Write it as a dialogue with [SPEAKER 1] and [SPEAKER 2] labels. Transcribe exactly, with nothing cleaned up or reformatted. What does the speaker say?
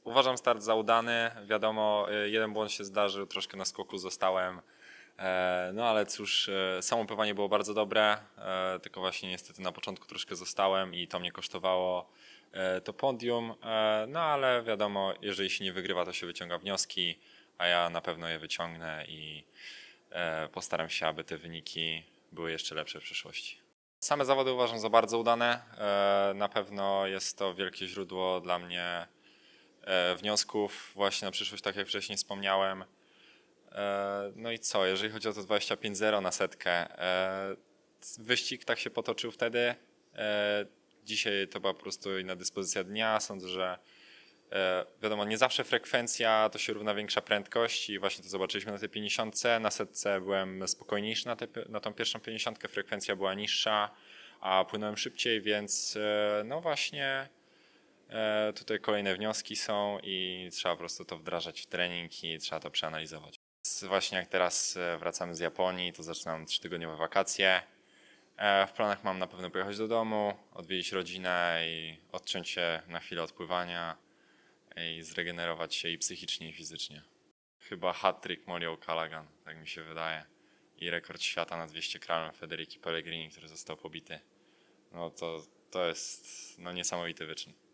[SPEAKER 1] Uważam start za udany. Wiadomo, jeden błąd się zdarzył, troszkę na skoku zostałem. No ale cóż, samo pływanie było bardzo dobre, tylko właśnie niestety na początku troszkę zostałem i to mnie kosztowało to podium. No ale wiadomo, jeżeli się nie wygrywa, to się wyciąga wnioski, a ja na pewno je wyciągnę i postaram się, aby te wyniki były jeszcze lepsze w przyszłości. Same zawody uważam za bardzo udane. Na pewno jest to wielkie źródło dla mnie wniosków właśnie na przyszłość, tak jak wcześniej wspomniałem. No i co, jeżeli chodzi o to dwadzieścia pięć zero na setkę, wyścig tak się potoczył wtedy. Dzisiaj to była po prostu inna dyspozycja dnia. Sądzę, że wiadomo, nie zawsze frekwencja to się równa większa prędkość i właśnie to zobaczyliśmy na tej pięćdziesiątce. Na setce byłem spokojniejszy na, te, na tą pierwszą pięćdziesiątkę, frekwencja była niższa, a płynąłem szybciej, więc no właśnie tutaj kolejne wnioski są i trzeba po prostu to wdrażać w trening i trzeba to przeanalizować. Właśnie jak teraz wracamy z Japonii, to zaczynam trzytygodniowe wakacje. W planach mam na pewno pojechać do domu, odwiedzić rodzinę i odciąć się na chwilę od pływania i zregenerować się i psychicznie, i fizycznie. Chyba hat-trick Molly O'Callaghan, tak mi się wydaje. I rekord świata na dwieście kralem Federiki Pellegrini, który został pobity. No to, to jest no, niesamowity wyczyn.